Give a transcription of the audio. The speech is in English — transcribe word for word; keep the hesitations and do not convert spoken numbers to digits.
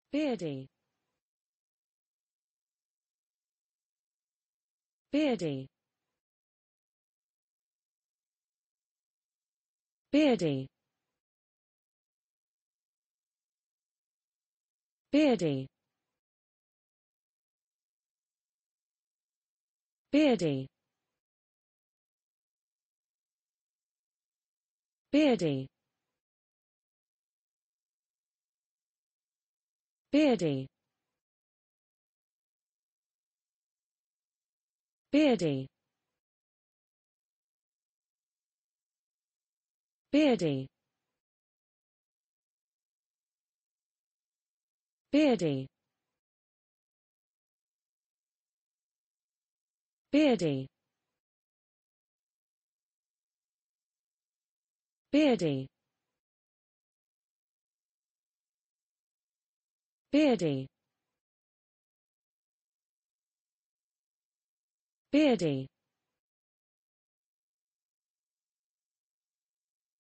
Beardie. Beardie. Beardie. Beardie. Beardie. Beardie. Beardie. Beardie. Beardie. Beardie. Beardie. Beardie. Beardie. Beardie.